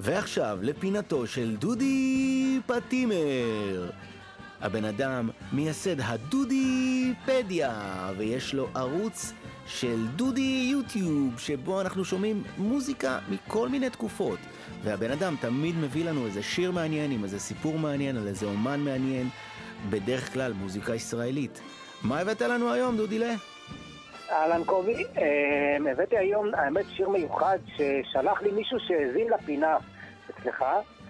ועכשיו לפינתו של דודי פטימר. הבן אדם מייסד הדודיפדיה, ויש לו ערוץ של דודי יוטיוב, שבו אנחנו שומעים מוזיקה מכל מיני תקופות. והבן אדם תמיד מביא לנו איזה שיר מעניין, עם איזה סיפור מעניין, על איזה אומן מעניין, בדרך כלל מוזיקה ישראלית. מה הבאת לנו היום, דודילה? אהלן קובי, הבאתי היום האמת שיר מיוחד ששלח לי מישהו שהזין לפינה אצלך,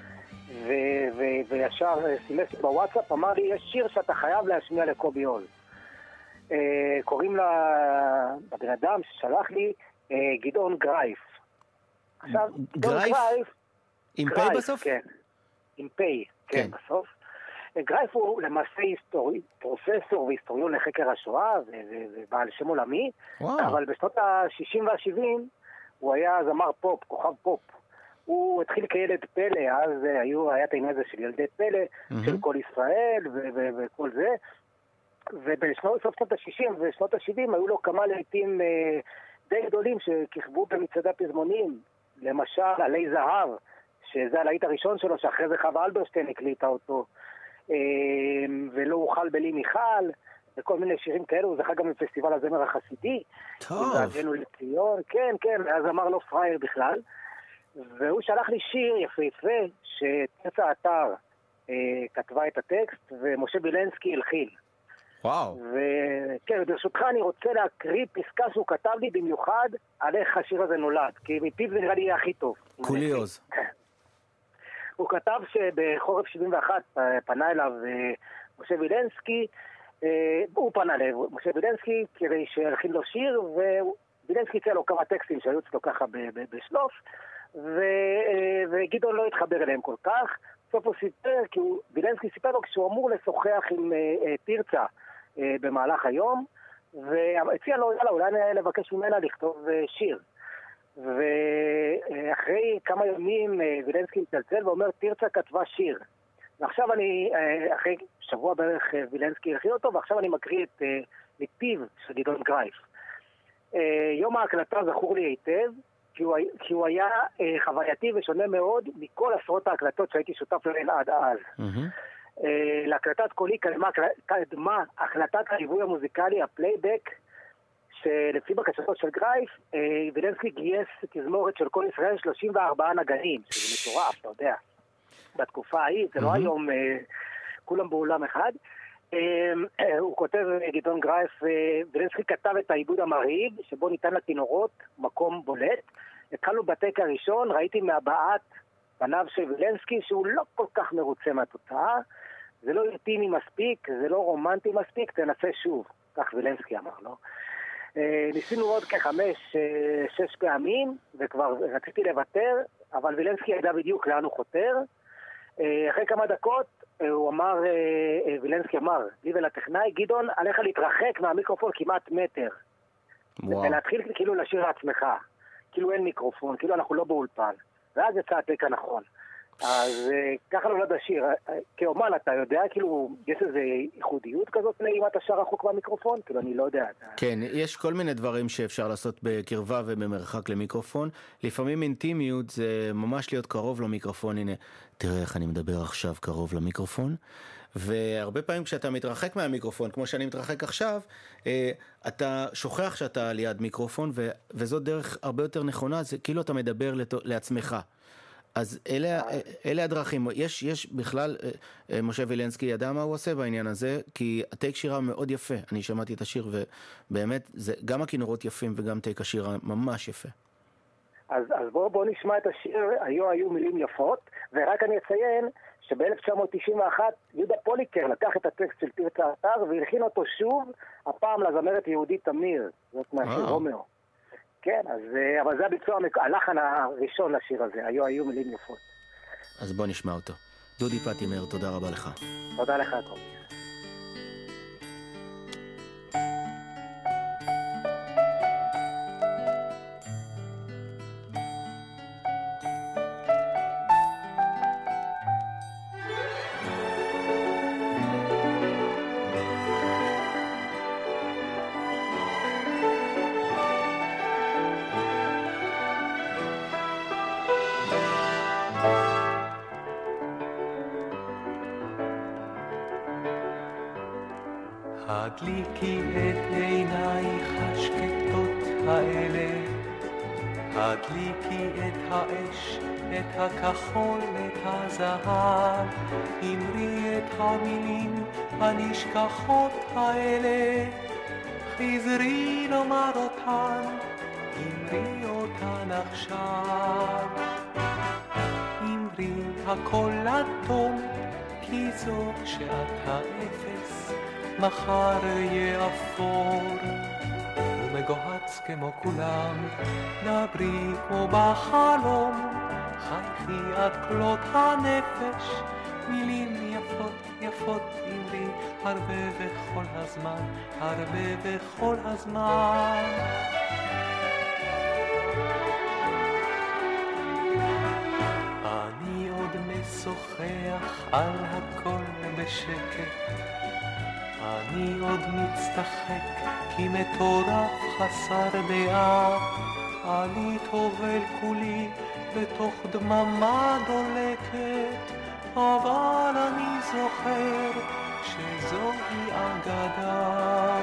וישר סימס בוואטסאפ, אמר לי, יש שיר שאתה חייב להשמיע לקובי עוז. קוראים לבן אדם ששלח לי גדעון גרייף. עכשיו, גרייף? עם פי בסוף? כן, עם פי, כן, בסוף. גרייף הוא למעשה פרופסור והיסטוריון לחקר השואה ובעל שם עולמי, אבל בשנות ה-60 וה-70 הוא היה זמר פופ, כוכב פופ. הוא התחיל כילד פלא, אז היה את העניין הזה של ילדי פלא, של כל ישראל וכל זה, ובסוף שנות ה-60 ושנות ה-70 היו לו כמה להיטים די גדולים שכיכבו במצעדי הפזמונים, למשל עלי זהב, שזה הלהיט הראשון שלו, שאחרי זה חווה אלברשטיין הקליטה אותו, ולא אוכל בלי מיכל, וכל מיני שירים כאלו. הוא זכה גם בפסטיבל הזמר החסידי. טוב. והגענו לציון, כן, אז אמר לו פרייר בכלל. והוא שלח לי שיר יפהפה, שתצא אתר כתבה את הטקסט, ומשה בילנסקי הלחין. וואו. וכן, ברשותך אני רוצה להקריא פסקה שהוא כתב לי במיוחד על איך השיר הזה נולד, כי מפיו זה נראה לי יהיה הכי טוב. כולי עוז. הוא כתב שבחורף 71 פנה אליו משה וילנסקי, הוא פנה למשה וילנסקי כדי שהלחין לו שיר, ווילנסקי הציע לו כמה טקסטים שהיו אצלו ככה בשלוף, וגדעון לא התחבר אליהם כל כך. בסוף הוא סיפר, כי וילנסקי סיפר לו כשהוא אמור לשוחח עם תרצה במהלך היום, והציע לו, יאללה, אולי לבקש ממנה לכתוב שיר. ואחרי כמה ימים וילנסקי מצלצל ואומר, תרצה כתבה שיר. ועכשיו אני, אחרי שבוע בערך וילנסקי הכין אותו, ועכשיו אני מקריא את מפיו של גדעון גרייף. יום ההקלטה זכור לי היטב, כי הוא היה חווייתי ושונה מאוד מכל עשרות ההקלטות שהייתי שותף להן עד אז. להקלטת קולי קדמה החלטת הליווי המוזיקלי, הפלייבק, שלפי בקשתו של גרייף, וילנסקי גייס תזמורת של כל ישראל 34 נגנים, שזה מטורף, אתה יודע. בתקופה ההיא, זה לא היום כולם באולם אחד. הוא כותב, גדעון גרייף, וילנסקי כתב את העיבוד המרהיב, שבו ניתן לכינורות מקום בולט. התחלנו בטק הראשון, ראיתי מהבעת פניו של וילנסקי, שהוא לא כל כך מרוצה מהתוצאה, זה לא ירטיני מספיק, זה לא רומנטי מספיק, תנסה שוב, כך וילנסקי אמר לו. ניסינו עוד כ5-6 פעמים, וכבר רציתי לוותר, אבל וילנסקי ידע בדיוק לאן הוא חותר. אחרי כמה דקות, הוא אמר, וילנסקי אמר, לי ולטכנאי, גדעון, עליך להתרחק מהמיקרופון כמעט מטר. ולהתחיל כאילו לשיר לעצמך. כאילו אין מיקרופון, כאילו אנחנו לא באולפן. ואז יצא הטק הנכון. אז ככה נולד השיר. כאומן, אתה יודע, כאילו, יש איזו ייחודיות כזאת אם אתה שר רחוק מהמיקרופון? כאילו, אני לא יודע. כן, יש כל מיני דברים שאפשר לעשות בקרבה ובמרחק למיקרופון. לפעמים אינטימיות זה ממש להיות קרוב למיקרופון. הנה, תראה איך אני מדבר עכשיו קרוב למיקרופון. והרבה פעמים כשאתה מתרחק מהמיקרופון, כמו שאני מתרחק עכשיו, אתה שוכח שאתה ליד מיקרופון, וזאת דרך הרבה יותר נכונה, זה כאילו אתה מדבר לעצמך. אז אלה הדרכים. יש בכלל, משה וילנסקי ידע מה הוא עושה בעניין הזה, כי הטייק שירה מאוד יפה. אני שמעתי את השיר, ובאמת, גם הכינורות יפים וגם טייק השירה ממש יפה. אז בואו נשמע את השיר, היו מילים יפות, ורק אני אציין שב-1991 יהודה פוליקר לקח את הטקסט של תרצה אתר והלחין אותו שוב, הפעם לזמרת יהודית תמיר, זאת מהשיר רומאו. כן, אבל זה הביצוע, הלחן הראשון לשיר הזה, היו מילים יפות. אז בוא נשמע אותו. דודי פטימר, תודה רבה לך. תודה לך, קובי. הדליקי את עינייך השקטות האלה, הדליקי את האש, את הכחול, את הזהב, אמרי את המילים הנשכחות האלה, חזרי לומר אותן, אמרי אותן עכשיו. אמרי הכל אטום, כי זו שעת האפס, מחר יהיה אפור. ומגוהץ כמו כולם, דברי כמו בחלום, חייכי עד כלות הנפש, מילים יפות יפות אמרי, הרבה וכל הזמן, הרבה וכל הזמן. אני עוד משוחח על הכל בשקט, אני עוד מצטחק כי מטורף חסר דעה, אני טובל כולי בתוך דממה דולקת, אבל אני זוכר שזוהי אגדה.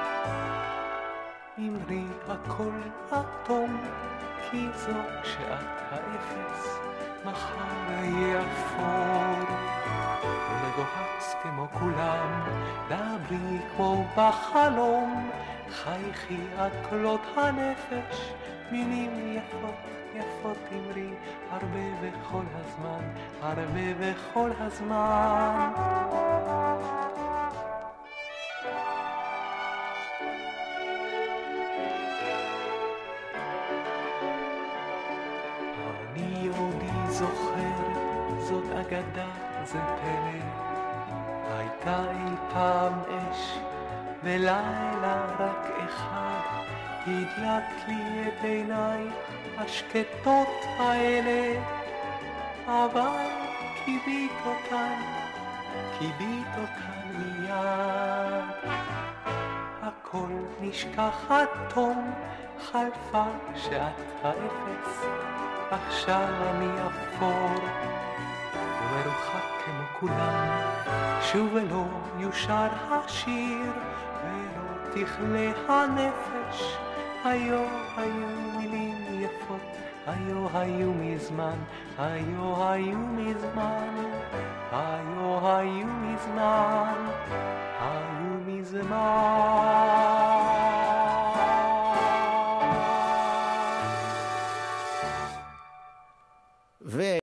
אמרי הכל אטום, כי זו שעת האפס, מחר יהיה אפור. ומגוהץ כמו כולם, דברי כמו בחלום, חייכי עד כלות הנפש, מילים יפות יפות אמרי, הרבה וכל הזמן, הרבה וכל הזמן. אני עודי זוכר, זאת אגדה, זה פלא, הייתה אי פעם אש, ולילה רק אחד, הדלקת לי את עיניי השקטות האלה, אבל כיבית אותן מיד. הכל נשכח עד תום, חלפה שעת האפס, עכשיו אני אפור. ומרוחק כמו כולם, שוב ולא יושר השיר, ולא תכלה הנפש, היו מילים יפות, היו מזמן, היו מזמן, היו מזמן.